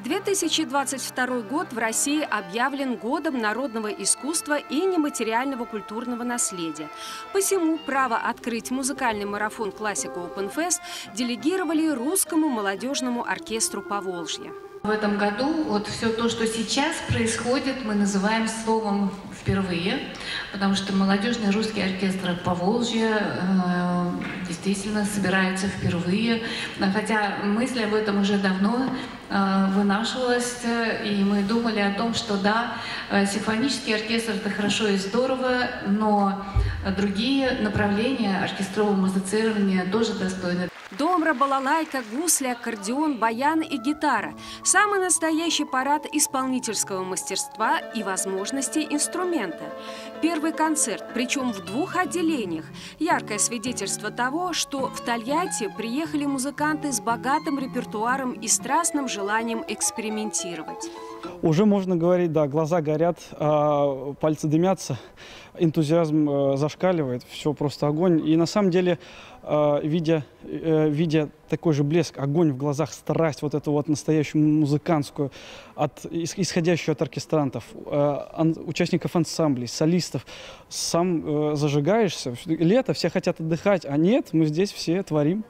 2022 год в России объявлен годом народного искусства и нематериального культурного наследия. Посему право открыть музыкальный марафон «Классика Open Fest» делегировали Русскому молодежному оркестру Поволжья. В этом году вот все то, что сейчас происходит, мы называем словом «впервые», потому что молодежный русский оркестр Поволжья действительно собирается впервые. Хотя мысль об этом уже давно вынашивалась, и мы думали о том, что да, симфонический оркестр – это хорошо и здорово, но другие направления оркестрового музицирования тоже достойны. Домра, балалайка, гусли, аккордеон, баян и гитара – самый настоящий парад исполнительского мастерства и возможностей инструмента. Первый концерт, причем в 2 отделениях – яркое свидетельство того, что в Тольятти приехали музыканты с богатым репертуаром и страстным желанием экспериментировать. Уже можно говорить, да, глаза горят, пальцы дымятся, энтузиазм зашкаливает, все просто огонь. И на самом деле, видя такой же блеск, огонь в глазах, страсть, вот эту вот настоящую музыкантскую, исходящую от оркестрантов, участников ансамблей, солистов, сам зажигаешься. Лето, все хотят отдыхать, а нет, мы здесь все творим.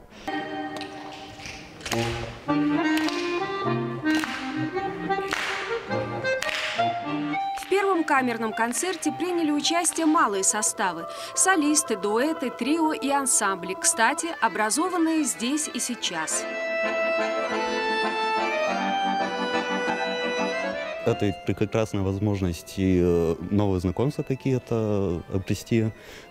В первом камерном концерте приняли участие малые составы – солисты, дуэты, трио и ансамбли, кстати, образованные здесь и сейчас. Это прекрасная возможность и новые знакомства какие-то обрести,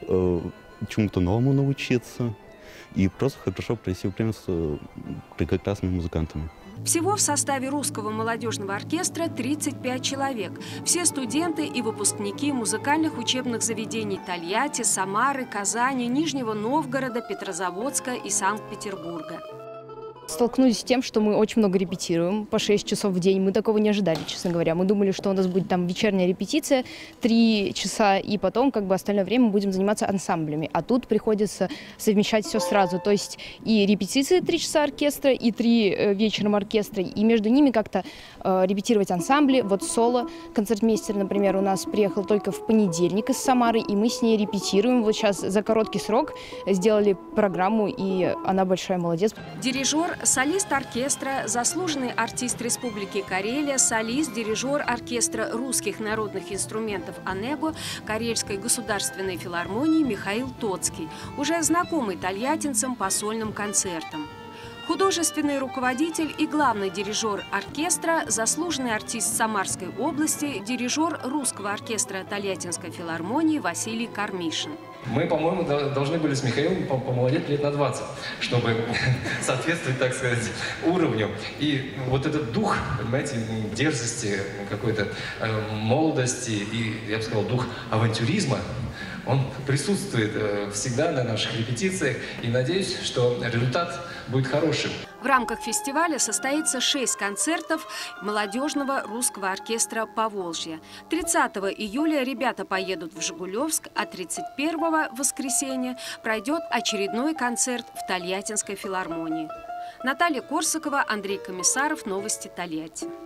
чему-то новому научиться и просто хорошо провести время с прекрасными музыкантами. Всего в составе Русского молодежного оркестра 35 человек. Все студенты и выпускники музыкальных учебных заведений Тольятти, Самары, Казани, Нижнего Новгорода, Петрозаводска и Санкт-Петербурга. Столкнулись с тем, что мы очень много репетируем, по 6 часов в день. Мы такого не ожидали, честно говоря. Мы думали, что у нас будет там вечерняя репетиция 3 часа, и потом как бы остальное время мы будем заниматься ансамблями. А тут приходится совмещать все сразу. То есть и репетиции 3 часа оркестра, и 3 вечером оркестра, и между ними как-то репетировать ансамбли. Вот соло. Концертмейстер, например, у нас приехал только в понедельник из Самары, и мы с ней репетируем. Вот сейчас за короткий срок сделали программу, и она большая молодец. Дирижер, солист оркестра, заслуженный артист Республики Карелия, солист, дирижер оркестра русских народных инструментов «Онего» Карельской государственной филармонии Михаил Тоцкий, уже знакомый тольяттинцам по сольным концертам. Художественный руководитель и главный дирижер оркестра, заслуженный артист Самарской области, дирижер русского оркестра Тольяттинской филармонии Василий Кармишин. Мы, по-моему, должны были с Михаилом помолодеть лет на 20, чтобы соответствовать, так сказать, уровню. И вот этот дух, понимаете, дерзости, какой-то молодости и, я бы сказал, дух авантюризма, он присутствует всегда на наших репетициях. И надеюсь, что результат будет хорошим. В рамках фестиваля состоится 6 концертов молодежного русского оркестра Поволжья. 30 июля ребята поедут в Жигулевск, а 31 воскресенья пройдет очередной концерт в Тольяттинской филармонии. Наталья Корсакова, Андрей Комиссаров, Новости Тольятти.